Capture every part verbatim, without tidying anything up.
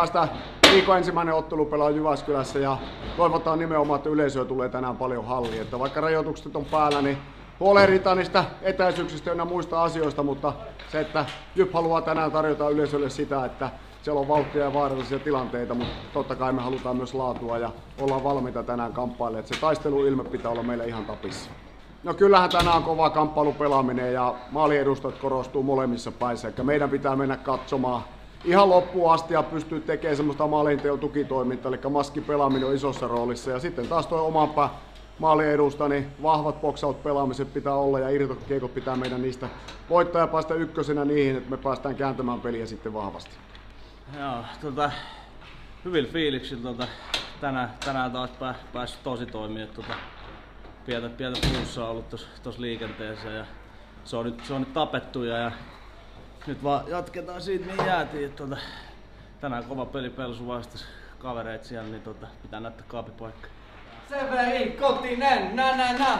päästään viikon ensimmäinen ottelu pelaa Jyväskylässä ja toivotaan nimenomaan, että yleisöä tulee tänään paljon halliin. Että vaikka rajoitukset on päällä, niin huolehditaan niistä etäisyyksistä ja muista asioista, mutta se, että Jyp haluaa tänään tarjota yleisölle sitä, että siellä on vauhtia ja vaarallisia tilanteita, mutta totta kai me halutaan myös laatua ja ollaan valmiita tänään kamppailemaan, että se taisteluilme pitää olla meille ihan tapissa. No kyllähän tänään on kova kamppailu pelaaminen ja maaliedustajat korostuu molemmissa päissä, eli meidän pitää mennä katsomaan ihan loppuun asti ja pystyy tekemään semmoista maalinteon tukitoimintaa, eli maskipelaaminen on isossa roolissa ja sitten taas toi oman pää maalin edusta, niin vahvat box-out pelaamiset pitää olla ja irtokiekot pitää meidän niistä voittaa ja päästä ykkösenä niihin, että me päästään kääntämään peliä sitten vahvasti. Joo, tota, hyvillä fiiliksillä tota, tänään, tänään taas pää, päässyt tosi toimia. Tota, pientä, pientä plussaa on ollut tuossa liikenteessä ja se on nyt, se on nyt tapettu ja, ja nyt vaan jatketaan siitä mihin jäätiin. Et, tota, tänään kova peli Pelsu vastas kavereita siellä, niin tota, pitää näyttää kaapipaikka. Severi Kotinen, nä nä nä!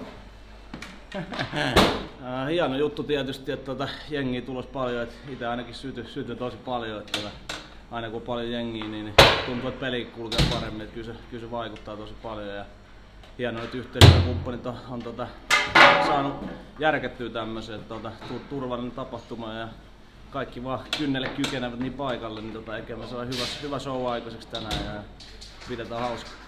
Hieno juttu tietysti, että tota, jengiä tulossa paljon, että itse ainakin syty, syty tosi paljon, että tota, aina kun on paljon jengiä, niin tuntuu, että peli kulkee paremmin, että kyllä se, kyllä se vaikuttaa tosi paljon ja hienoa, että yhteistyökumppanit on, on tota, saanut järkettyä tämmöisen, että tota, turvallinen tapahtuma ja kaikki vaan kynnelle kykenevät niin paikalle, niin tota, eikä me saa hyvä, hyvä show aikaiseksi tänään ja pidetään hauskaa.